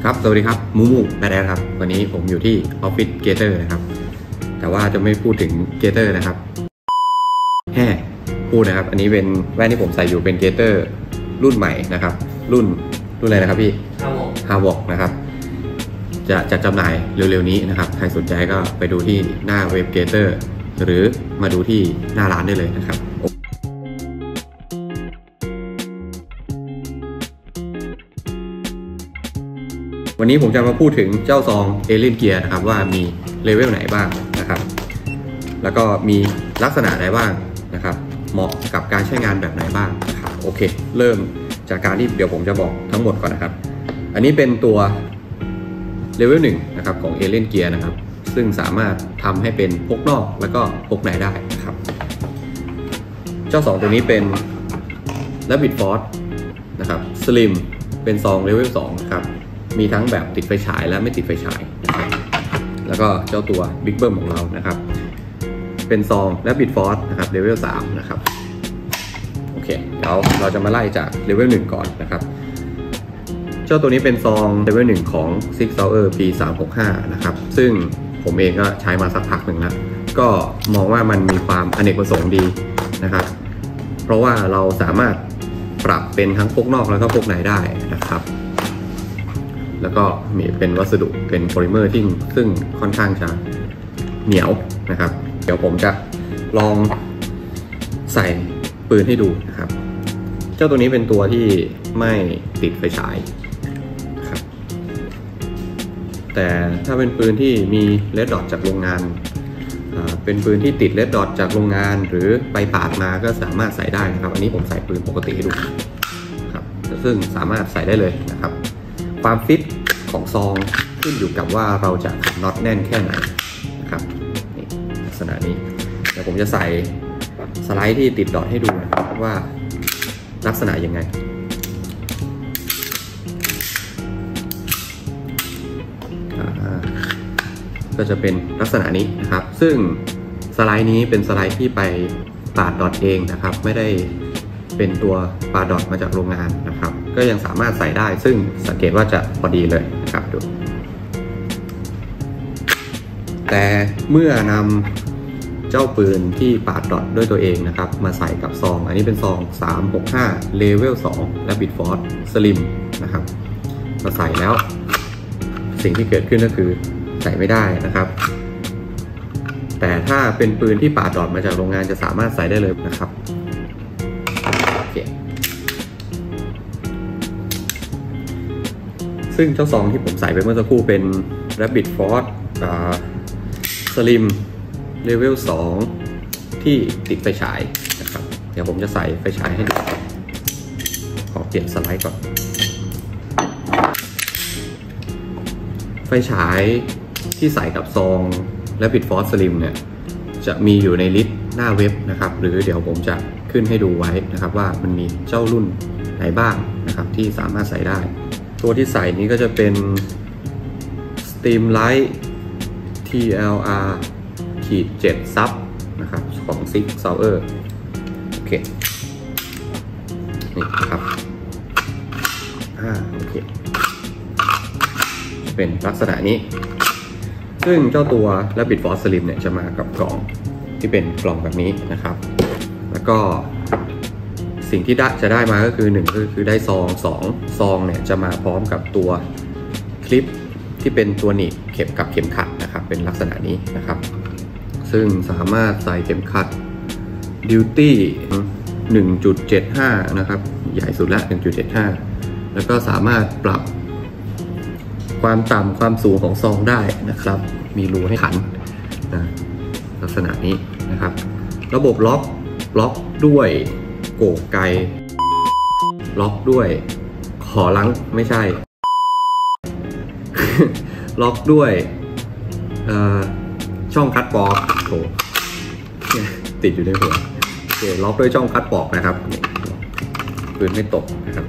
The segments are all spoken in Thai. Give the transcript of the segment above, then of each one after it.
ครับสวัสดีครับมูแบดแอดครับวันนี้ผมอยู่ที่ออฟฟิศเกเตอร์นะครับแต่ว่าจะไม่พูดถึงเกเตอร์นะครับพูดนะครับอันนี้เป็นแว่นที่ผมใส่อยู่เป็นเกเตอร์รุ่นใหม่นะครับรุ่นอะไรนะครับพี่ฮาวอกนะครับจะจัดจำหน่ายเร็วๆนี้นะครับใครสนใจก็ไปดูที่หน้าเว็บเกเตอร์หรือมาดูที่หน้าร้านได้เลยนะครับวันนี้ผมจะมาพูดถึงเจ้าซองเอเลียนเกียร์นะครับว่ามีเลเวลไหนบ้างนะครับแล้วก็มีลักษณะไหนบ้างนะครับเหมาะกับการใช้งานแบบไหนบ้างนะครับโอเคเริ่มจากการที่เดี๋ยวผมจะบอกทั้งหมดก่อนนะครับอันนี้เป็นตัวเลเวล1นะครับของเอเลียนเกียร์นะครับซึ่งสามารถทำให้เป็นพกนอกแล้วก็พกในได้นะครับเจ้า2ตัวนี้เป็น Rabbit Force นะครับ Slim เป็นซองเลเวล2ครับมีทั้งแบบติดไฟฉายและไม่ติดไฟฉายนะครับแล้วก็เจ้าตัว Big Bum ของเรานะครับเป็นซอง Rabbit Force นะครับเลเวล3นะครับโอเคเดี๋ยวเราจะมาไล่จากเลเวล1ก่อนนะครับเจ้าตัวนี้เป็นซองเลเวล1ของ Sig Sauer P365 นะครับซึ่งผมเองก็ใช้มาสักพักหนึ่งแล้วก็มองว่ามันมีความอเนกประสงค์ดีนะครับเพราะว่าเราสามารถปรับเป็นทั้งพกนอกแล้วก็พกในได้นะครับแล้วก็มีเป็นวัสดุเป็นโพลิเมอร์ที่ซึ่งค่อนข้างจะเหนียวนะครับเดี๋ยวผมจะลองใส่ปืนให้ดูนะครับเจ้าตัวนี้เป็นตัวที่ไม่ติดไฟฉายครับแต่ถ้าเป็นปืนที่มีเลดดอทจากโรงงานเป็นปืนที่ติดเลดดอทจากโรงงานหรือไปปาดมาก็สามารถใส่ได้นะครับอันนี้ผมใส่ปืนปกติให้ดูครับซึ่งสามารถใส่ได้เลยนะครับความฟิตของซองขึ้นอยู่กับว่าเราจะขันน็อตแน่นแค่ไหนนะครับนี่ลักษณะนี้เดี๋ยวผมจะใส่สไลด์ที่ติดดอทให้ดูนะครับว่าลักษณะยังไงก็จะเป็นลักษณะนี้นะครับซึ่งสไลด์นี้เป็นสไลด์ที่ไปปาดดอทเองนะครับไม่ได้เป็นตัวปาดดอทมาจากโรงงานนะครับก็ยังสามารถใส่ได้ซึ่งสังเกตว่าจะพอดีเลยนะครับดูแต่เมื่อนำเจ้าปืนที่ปาดดอทด้วยตัวเองนะครับมาใส่กับซองอันนี้เป็นซอง365 Level 2 Rabbit Force Slim นะครับมาใส่แล้วสิ่งที่เกิดขึ้นก็คือใส่ไม่ได้นะครับแต่ถ้าเป็นปืนที่ปาดดอทมาจากโรงงานจะสามารถใส่ได้เลยนะครับซึ่งเจ้าซองที่ผมใส่ไปเมื่อสักครู่เป็น Rabbit Force Slim Level 2 ที่ติดไฟฉายนะครับเดี๋ยวผมจะใส่ไฟฉายให้ดูขอเปลี่ยนสไลด์ก่อนไฟฉายที่ใส่กับซอง Rabbit Force Slim เนี่ยจะมีอยู่ในลิสต์หน้าเว็บนะครับหรือเดี๋ยวผมจะขึ้นให้ดูไว้นะครับว่ามันมีเจ้ารุ่นไหนบ้างนะครับที่สามารถใส่ได้ตัวที่ใส่นี้ก็จะเป็น Streamlight TLR-7 Sub นะครับของ Sig Sauer โอเคนี่นะครับโอเคเป็นลักษณะนี้ซึ่งเจ้าตัว Rabbit Force Slim เนี่ยจะมากับกล่องที่เป็นกล่องแบบนี้นะครับแล้วก็สิ่งที่จะได้มาก็คือ1ก็คือได้ซอง2ซองเนี่ยจะมาพร้อมกับตัวคลิปที่เป็นตัวหนีบเข็มกับเข็มขัดนะครับเป็นลักษณะนี้นะครับซึ่งสามารถใส่เข็มขัด Duty 1.75 นะครับใหญ่สุดละ 1.75 แล้วก็สามารถปรับความต่ำความสูงของซองได้นะครับมีรูให้ขันนะลักษณะนี้นะครับระบบล็อกด้วยโกไกล็อกด้วยขอลังไม่ใช่ ล็อกด้วยช่องคัดปอกโถติดอยู่ในหัวโอเคล็อกด้วยช่องคัดปอกนะครับปืนไม่ตกนะครับ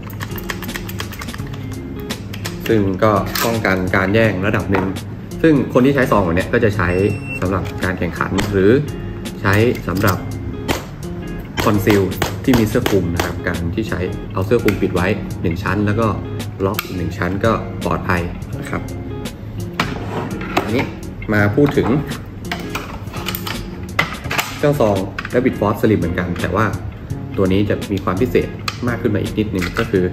ซึ่งก็ป้องกันการแย่งระดับหนึ่งซึ่งคนที่ใช้ซองแบบนี้ก็จะใช้สำหรับการแข่งขันหรือใช้สำหรับคอนซีลที่มีเสื้อคลุมนะครับการที่ใช้เอาเสื้อคลุมปิดไว้1ชั้นแล้วก็ล็อกอีก1ชั้นก็ปลอดภัยนะครับอันนี้มาพูดถึงเจ้าซองและบิตฟอร์สสลิมเหมือนกันแต่ว่าตัวนี้จะมีความพิเศษมากขึ้นมาอีกนิดนึงก็คือ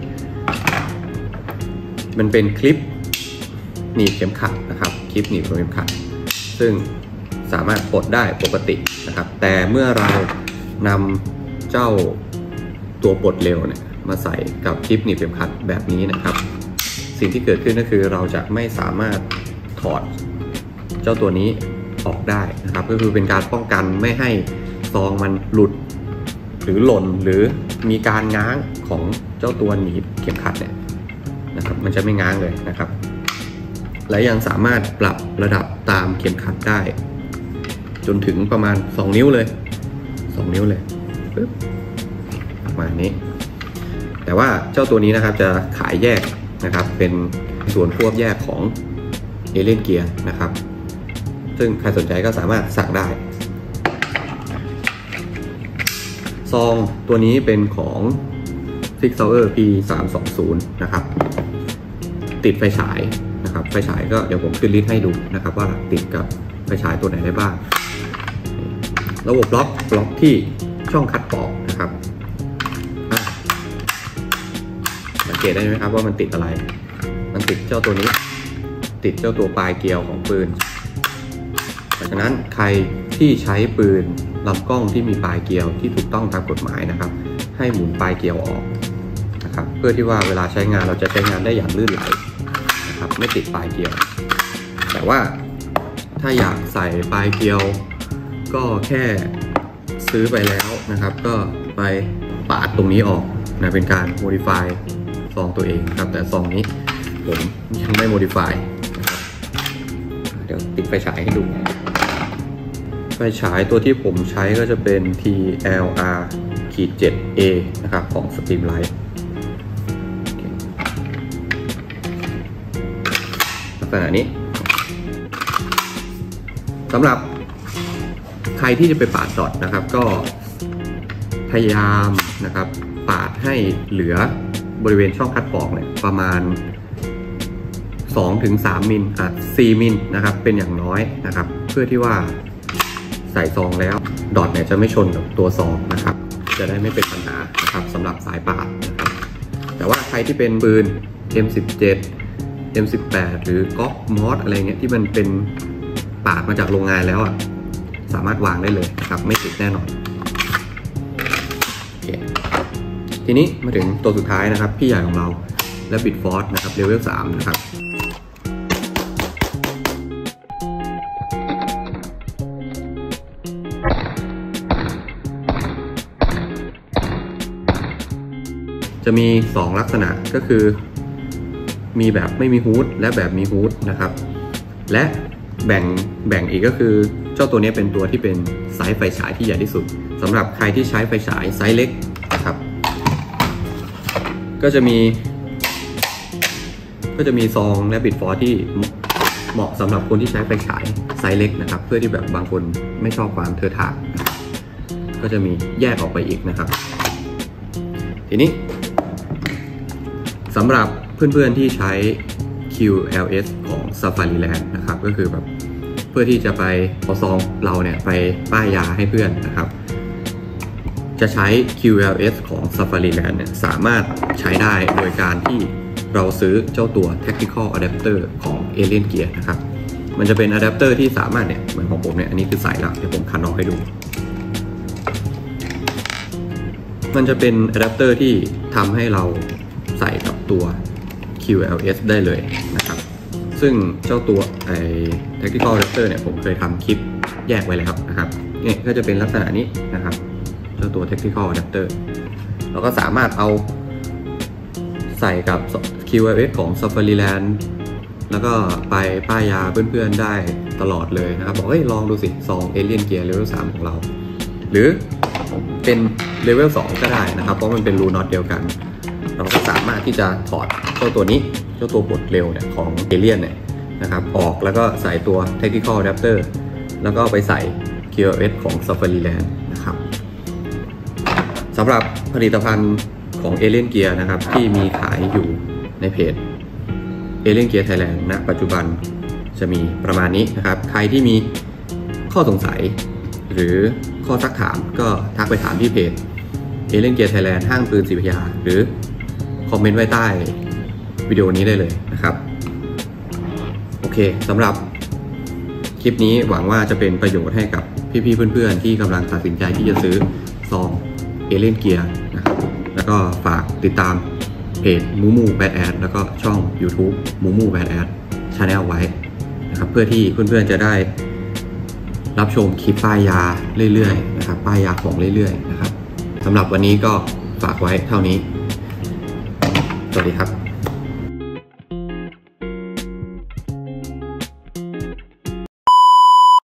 มันเป็นคลิปหนีบเข็มขัดนะครับคลิปหนีบเข็มขัดซึ่งสามารถปลดได้ปกตินะครับแต่เมื่อเรานำเจ้าตัวปลดเร็วเนี่ยมาใส่กับคลิปหนีบเข็มขัดแบบนี้นะครับสิ่งที่เกิดขึ้นก็คือเราจะไม่สามารถถอดเจ้าตัวนี้ออกได้นะครับก็คือเป็นการป้องกันไม่ให้ซองมันหลุดหรือหล่นหรือมีการง้างของเจ้าตัวหนีบเข็มขัดเนี่ยนะครับมันจะไม่ง้างเลยนะครับและยังสามารถปรับระดับตามเข็มขัดได้จนถึงประมาณ2 นิ้วเลย2 นิ้วเลยปึ๊บประมาณนี้แต่ว่าเจ้าตัวนี้นะครับจะขายแยกนะครับเป็นส่วนควบแยกของเอเลียนเกียร์นะครับซึ่งใครสนใจก็สามารถสั่งได้ซองตัวนี้เป็นของ Six Sauer P320 นะครับติดไฟฉายนะครับไฟฉายก็เดี๋ยวผมขึ้นลิสต์ให้ดูนะครับว่าติดกับไฟฉายตัวไหนได้บ้างระบบล็อกที่ช่องคัดปอกนะครับสังเกตได้ไหมครับว่ามันติดอะไรมันติดเจ้าตัวนี้ติดเจ้าตัวปลายเกลียวของปืนเพราะฉะนั้นใครที่ใช้ปืนลำกล้องที่มีปลายเกลียวที่ถูกต้องตามกฎหมายนะครับให้หมุนปลายเกลียวออกนะครับเพื่อที่ว่าเวลาใช้งานเราจะใช้งานได้อย่างลื่นไหลนะครับไม่ติดปลายเกลียวแต่ว่าถ้าอยากใส่ปลายเกลียวก็แค่ซื้อไปแล้วนะครับก็ไปปาดตรงนี้ออกนะเป็นการ modify ซองตัวเองครับแต่ซองนี้ผมยังไม่ modify นะครับเดี๋ยวติดไฟฉายให้ดูไฟฉายตัวที่ผมใช้ก็จะเป็น TLR-7A นะครับของ Streamlight ลักษณะนี้สำหรับใครที่จะไปปาดดอทนะครับก็พยายามนะครับปาดให้เหลือบริเวณช่องคัดปอกเนี่ยประมาณ 2-3 มิล4 มิลนะครับเป็นอย่างน้อยนะครับเพื่อที่ว่าใส่ซองแล้วดอทเนี่ยจะไม่ชนกับตัวซองนะครับจะได้ไม่เป็นปัญหานะครับสำหรับสายปาดนะครับแต่ว่าใครที่เป็นปืน M17 M18 หรือก๊อกมอสอะไรเงี้ยที่มันเป็นปาดมาจากโรงงานแล้วสามารถวางได้เลยนะครับไม่ติดแน่นอนทีนี้มาถึงตัวสุดท้ายนะครับพี่ใหญ่ของเราและบิตฟอร์สนะครับเลเวล 3นะครับจะมี2ลักษณะก็คือมีแบบไม่มีฮูดและแบบมีฮูดนะครับและแบ่งอีกก็คือเจ้าตัวนี้เป็นตัวที่เป็นไซส์ไฟฉายที่ใหญ่ที่สุดสำหรับใครที่ใช้ไฟฉายไซส์เล็กนะครับก็จะมีซองและบิตฟอร์ที่เหมาะสำหรับคนที่ใช้ไฟฉายไซส์เล็กนะครับเพื่อที่แบบบางคนไม่ชอบความเทอะทะก็จะมีแยกออกไปอีกนะครับทีนี้สำหรับเพื่อนๆที่ใช้ QLS ของ Safariland นะครับก็คือแบบเพื่อที่จะไปเอาซองเราเนี่ยไปป้ายยาให้เพื่อนนะครับจะใช้ QLS ของ Safariland เนี่ยสามารถใช้ได้โดยการที่เราซื้อเจ้าตัว Tactical Adapter ของ Alien Gear นะครับมันจะเป็นอะแดปเตอร์ที่สามารถเนี่ยเหมือนของผมเนี่ยอันนี้คือใส่แล้วเดี๋ยวผมคันออกให้ดูมันจะเป็นอะแดปเตอร์ที่ทำให้เราใส่กับตัว QLS ได้เลยนะครับซึ่งเจ้าตัวTactical Adapter เนี่ยผมเคยทำคลิปแยกไว้แล้วนะครับเนี่ยก็จะเป็นลักษณะนี้นะครับเจ้าตัว Tactical Adapter เราก็สามารถเอาใส่กับ QLS ของ Safariland แล้วก็ไปป้ายยาเพื่อนๆได้ตลอดเลยนะครับบอกลองดูสิซอง Alien Gear Level 3ของเราหรือเป็น Level 2ก็ได้นะครับเพราะมันเป็นรูน็อตเดียวกันเราก็สามารถที่จะถอดเจ้าตัวนี้เจ้าตัวปลดเร็วเนี่ยของ Alien เนี่ยนะครับออกแล้วก็ใส่ตัว Tactical Adapter แล้วก็ไปใส่ QLS ของ Safariland นะครับสำหรับผลิตภัณฑ์ของ Alien Gear นะครับที่มีขายอยู่ในเพจเอเลียนเกียร์ไทยแลนด์ณปัจจุบันจะมีประมาณนี้นะครับใครที่มีข้อสงสัยหรือข้อซักถามก็ทักไปถามที่เพจเอเลียนเกียร์ไทยแลนด์ห้างปืนศรีพระยาหรือคอมเมนต์ไว้ใต้วิดีโอนี้ได้เลยนะครับโอเคสำหรับคลิปนี้หวังว่าจะเป็นประโยชน์ให้กับพี่ๆเพื่อนๆที่กำลังตัดสินใจที่จะซื้อซองเอเลียนเกียร์นะครับแล้วก็ฝากติดตามเพจมูมูแบดแอดแล้วก็ช่อง YouTube มูมูแบดแอดชาแนลไว้นะครับเพื่อที่เพื่อนๆจะได้รับชมคลิปป้ายยาเรื่อยๆนะครับป้ายยาของเรื่อยๆนะครับสำหรับวันนี้ก็ฝากไว้เท่านี้สวัสดีครับ